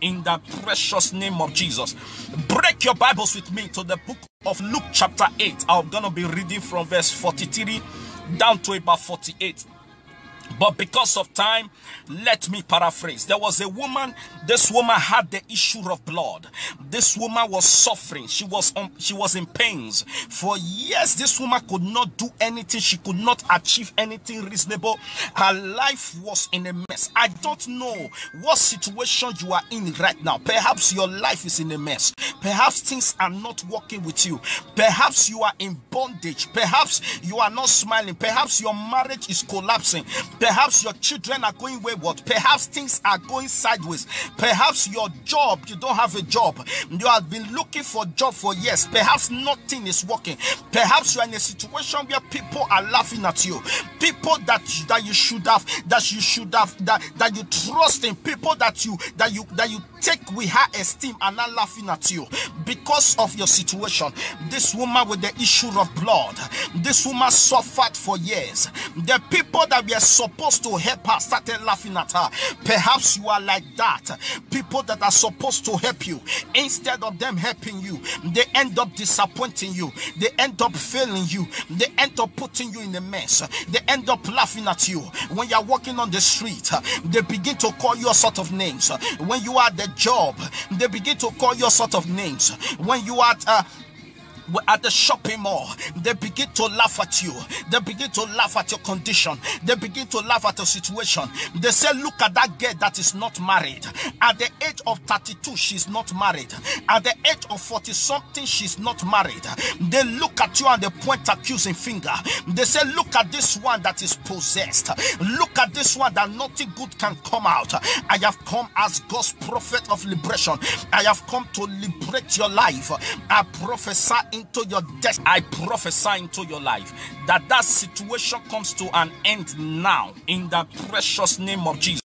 in the precious name of Jesus. Break your Bibles with me to the book of Luke chapter 8. I'm going to be reading from verse 43 down to about 48. But because of time, let me paraphrase. There was a woman. This woman had the issue of blood. This woman was suffering. She was in pains for years. This woman could not do anything. She could not achieve anything reasonable. Her life was in a mess. I don't know what situation you are in right now. Perhaps your life is in a mess. Perhaps things are not working with you. Perhaps you are in bondage. Perhaps you are not smiling. Perhaps your marriage is collapsing. Perhaps your children are going wayward. Perhaps things are going sideways. Perhaps your job, you don't have a job. You have been looking for a job for years. Perhaps nothing is working. Perhaps you are in a situation where people are laughing at you. People that you trust in. People that you take with high esteem are not laughing at you because of your situation. This woman with the issue of blood, this woman suffered for years. The people that were supposed to help her started laughing at her. Perhaps you are like that. People that are supposed to help you, instead of them helping you, they end up disappointing you. They end up failing you. They end up putting you in a mess. They end up laughing at you. When you are walking on the street, they begin to call you a sort of names. When you are at the job, they begin to call you a sort of names. When you are at the shopping mall, they begin to laugh at you. They begin to laugh at your condition. They begin to laugh at your situation. They say, look at that girl that is not married. At the age of 32, she's not married. At the age of 40 something, she's not married. They look at you and they point accusing finger. They say, look at this one that is possessed. Look at this one that nothing good can come out. I have come as God's prophet of liberation. I have come to liberate your life. I prophesy into your destiny. I prophesy into your life that situation comes to an end now in the precious name of Jesus.